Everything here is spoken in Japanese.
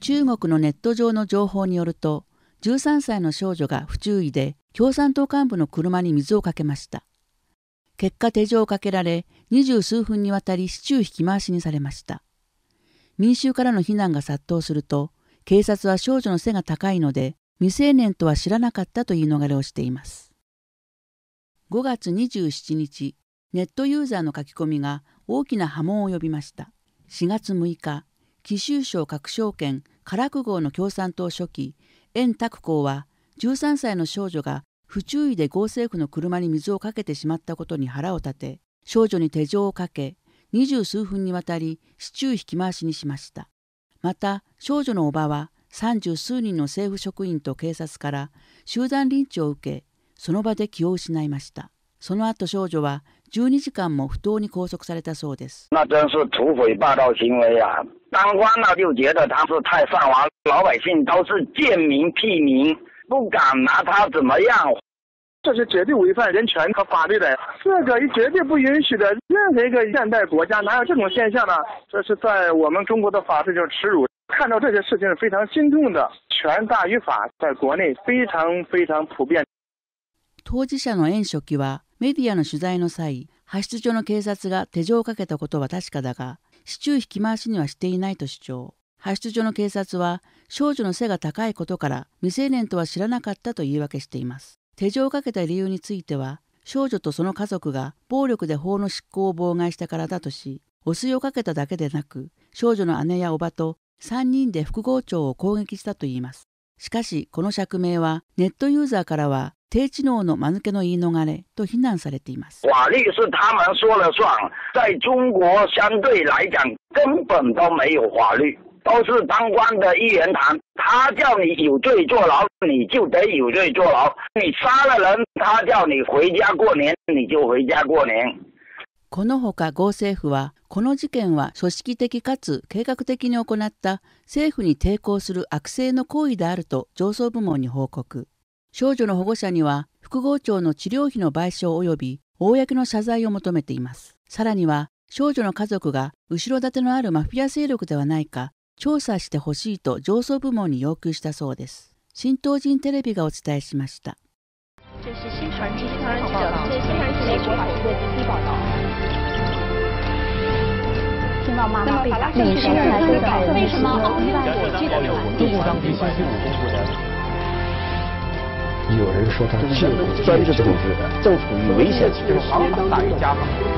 中国のネット上の情報によると、13歳の少女が不注意で共産党幹部の車に水をかけました。結果手錠をかけられ、20数分にわたり市中引き回しにされました。民衆からの非難が殺到すると、警察は少女の背が高いので、未成年とは知らなかったと言い逃れをしています。5月27日、ネットユーザーの書き込みが大きな波紋を呼びました。4月6日、貴州省各省県唐久郷の共産党書記、袁卓光は、13歳の少女が不注意で豪政府の車に水をかけてしまったことに腹を立て、少女に手錠をかけ、20数分にわたり市中引き回しにしました。また、少女の叔母は30数人の政府職員と警察から集団リンチを受け、その場で気を失いました。その後少女は12時間も不当に拘束されたそうです。 那真是土匪霸道行为啊！当官了就觉得他是太上皇，老百姓都是贱民屁民，不敢拿他怎么样。 这是绝对违反人权和法律的，这个绝对不允许的。任何一个现代国家哪有这种现象呢？这是在我们中国的法治就是耻辱。看到这些事情是非常心痛的。权大于法，在国内非常非常普遍。 当事者の袁書記はメディアの取材の際、派出所の警察が手錠をかけたことは確かだが、市中引き回しにはしていないと主張。派出所の警察は少女の背が高いことから未成年とは知らなかったと言い訳しています。手錠をかけた理由については、少女とその家族が暴力で法の執行を妨害したからだとし、汚水をかけただけでなく、少女の姉や叔母と3人で副郷長を攻撃したといいます。しかし、この釈明はネットユーザーからは低知能の間抜けの言い逃れと非難されています。 法律是他们说了算，在中国相对来讲根本都没有法律。都是当官的一言堂，他叫你有罪坐牢，你就得有罪坐牢。你杀了人，他叫你回家过年，你就回家过年。 このほか豪政府は、この事件は組織的かつ計画的に行った政府に抵抗する悪性の行為であると上層部門に報告。少女の保護者には副郷長の治療費の賠償及び公の謝罪を求めています。さらには少女の家族が後ろ盾のあるマフィア勢力ではないか調査してほしいと上層部門に要求したそうです。新東人テレビがお伝えしました。 这是新传记者报道，这是新传记美国法庭的集体报道。听到妈妈被打，美国来对待人为什么意外火击的中共当地星期五公布的。 有人说他就是专制统治，正处于危险期，好大于家法。